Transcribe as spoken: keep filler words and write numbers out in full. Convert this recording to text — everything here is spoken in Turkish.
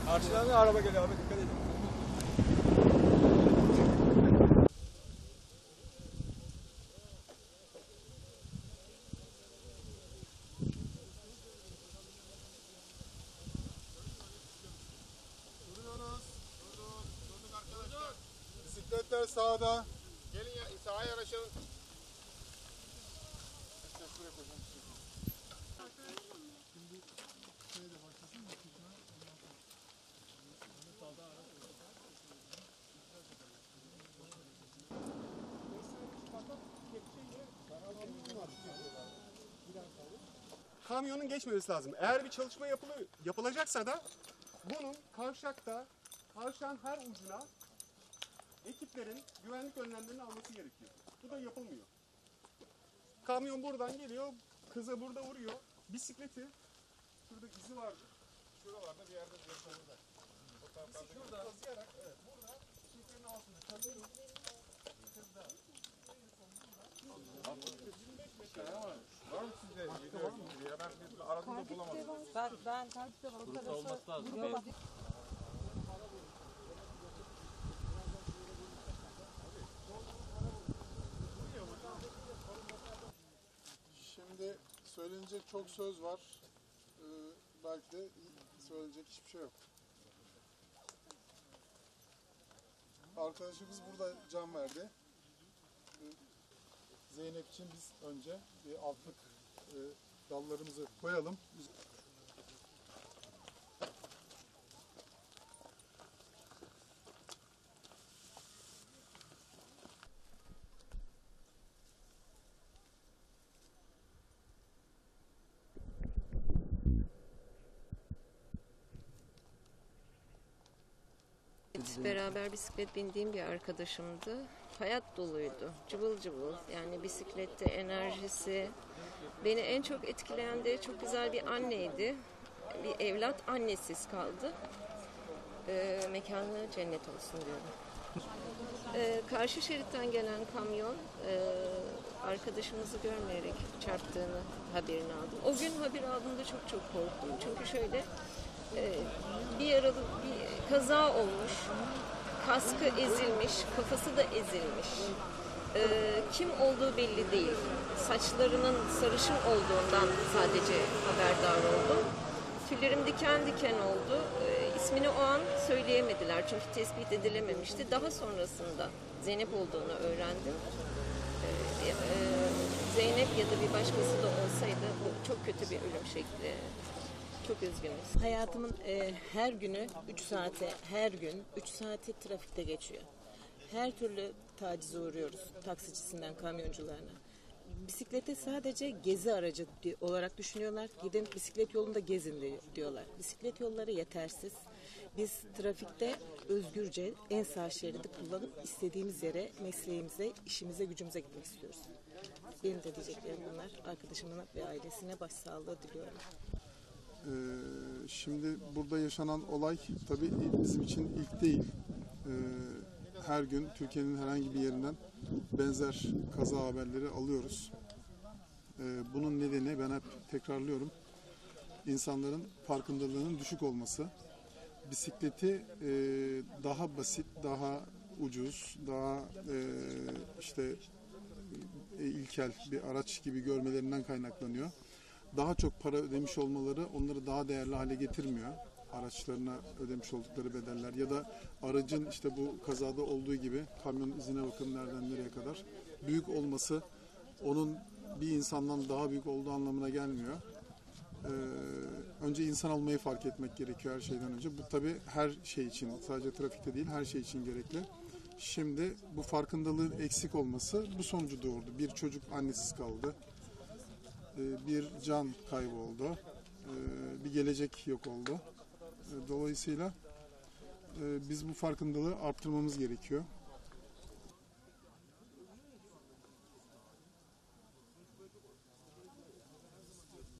Karşıdan da araba geliyor abi, dikkat edin. Duruyoruz. Durduk. Durduk arkadaşlar. Bisikletler sağda. Gelin ya, sağa yanaşın. Kamyonun geçmemesi lazım. Eğer bir çalışma yapılı, yapılacaksa da bunun kavşakta, kavşağın her ucuna ekiplerin güvenlik önlemlerini alması gerekiyor. Bu da yapılmıyor. Kamyon buradan geliyor, kıza burada vuruyor. Bisikleti, şurada izi vardı. Şuralarda bir yerde burada. O taraflarda şurada kazıyarak, evet, burada bisikletin altında kazıyor. Kızda. Var mı sizde? Ya ben bir aradım da bulamadım. Ben, ben takipte var. O kadar olması lazım. Şimdi söylenecek çok söz var. Ee, belki de söyleyecek hiçbir şey yok. Arkadaşımız burada can verdi. Ee, Zeynep için biz önce bir altlık e, dallarımızı koyalım. Biz... Beraber bisiklet bindiğim bir arkadaşımdı. Hayat doluydu. Cıvıl cıvıl. Yani bisiklette enerjisi. Beni en çok etkileyen de çok güzel bir anneydi. Bir evlat annesiz kaldı. Ee, mekanı cennet olsun diyorum. Ee, karşı şeritten gelen kamyon e, arkadaşımızı görmeyerek çarptığını haberini aldım. O gün haber aldığımda çok çok korktum. Çünkü şöyle e, bir yaralı bir kaza olmuş. Kaskı ezilmiş, kafası da ezilmiş. Ee, kim olduğu belli değil. Saçlarının sarışın olduğundan sadece haberdar oldum. Tüylerim diken diken oldu. Ee, ismini o an söyleyemediler çünkü tespit edilememişti. Daha sonrasında Zeynep olduğunu öğrendim. Ee, e, Zeynep ya da bir başkası da olsaydı bu çok kötü bir ölüm şekli. Çok üzgünüz. Hayatımın e, her günü üç saate, her gün üç saati trafikte geçiyor. Her türlü tacize uğruyoruz. Taksicisinden kamyoncularına. Bisiklete sadece gezi aracı olarak düşünüyorlar. Gidin bisiklet yolunda gezin diyorlar. Bisiklet yolları yetersiz. Biz trafikte özgürce en sağ şeridi kullanıp istediğimiz yere, mesleğimize, işimize, gücümüze gitmek istiyoruz. Benim de diyeceklerim bunlar. Arkadaşımın ve ailesine başsağlığı diliyorum. Ee, şimdi burada yaşanan olay tabii bizim için ilk değil. Ee, her gün Türkiye'nin herhangi bir yerinden benzer kaza haberleri alıyoruz. Ee, bunun nedeni ben hep tekrarlıyorum. İnsanların farkındalığının düşük olması. Bisikleti e, daha basit, daha ucuz, daha e, işte e, ilkel bir araç gibi görmelerinden kaynaklanıyor. Daha çok para ödemiş olmaları onları daha değerli hale getirmiyor. Araçlarına ödemiş oldukları bedeller ya da aracın işte bu kazada olduğu gibi kamyonun izine bakın nereden nereye kadar büyük olması onun bir insandan daha büyük olduğu anlamına gelmiyor. Ee, önce insan olmayı fark etmek gerekiyor her şeyden önce. Bu tabii her şey için, sadece trafikte değil her şey için gerekli. Şimdi bu farkındalığın eksik olması bu sonucu doğurdu. Bir çocuk annesiz kaldı. Bir can kaybı oldu. Bir gelecek yok oldu. Dolayısıyla biz bu farkındalığı arttırmamız gerekiyor.